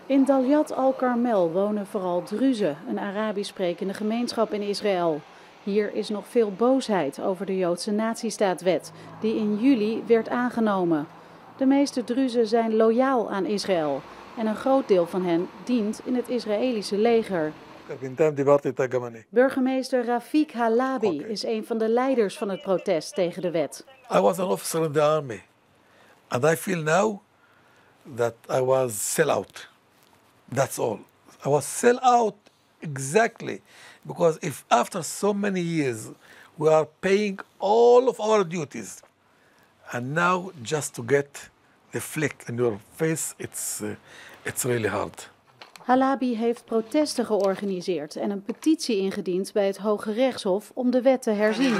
In Dalyat al-Karmel wonen vooral Druzen, een Arabisch sprekende gemeenschap in Israël. Hier is nog veel boosheid over de Joodse nazistaatwet, die in juli werd aangenomen. De meeste Druzen zijn loyaal aan Israël en een groot deel van hen dient in het Israëlische leger. Burgemeester Rafik Halabi is een van de leiders van het protest tegen de wet. I was an officer in the army and I feel now that I was sell out. That's all. I was sell out exactly because if after so many years we are paying all of our duties and now just to get the flick in your face, it's really hard. Halabi heeft protesten georganiseerd en een petitie ingediend bij het Hoge Rechtshof om de wet te herzien.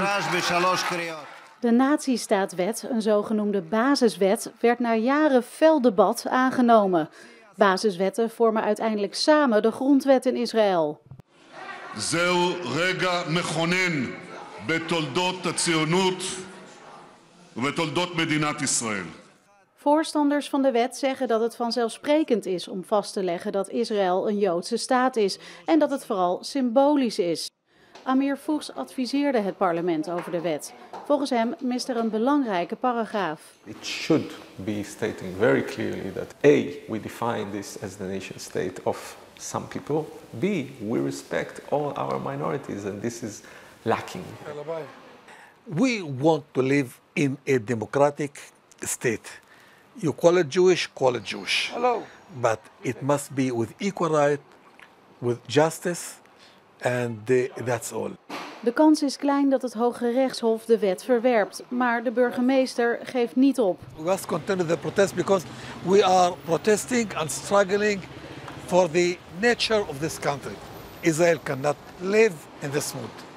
De nazistaatwet, een zogenoemde basiswet, werd na jaren fel debat aangenomen. Basiswetten vormen uiteindelijk samen de grondwet in Israël. זהו רגע מכונן בתולדות הציונות ובתולדות מדינת ישראל. Voorstanders van de wet zeggen dat het vanzelfsprekend is om vast te leggen dat Israël een Joodse staat is en dat het vooral symbolisch is. Amir Fuchs adviseerde het parlement over de wet. Volgens hem mist er een belangrijke paragraaf. It should be stating very clearly that A, we define this as the nation state of some people. B, we respect all our minorities and this is lacking. We want to live in a democratic state. You call it Jewish. Hello. But it must be with equal right, with justice, and that's all. De kans is klein dat het Hoge Rechtshof de wet verwerpt, maar de burgemeester geeft niet op. We must continue the protest because we are protesting and struggling for the nature of this country. Israel cannot live in this mood.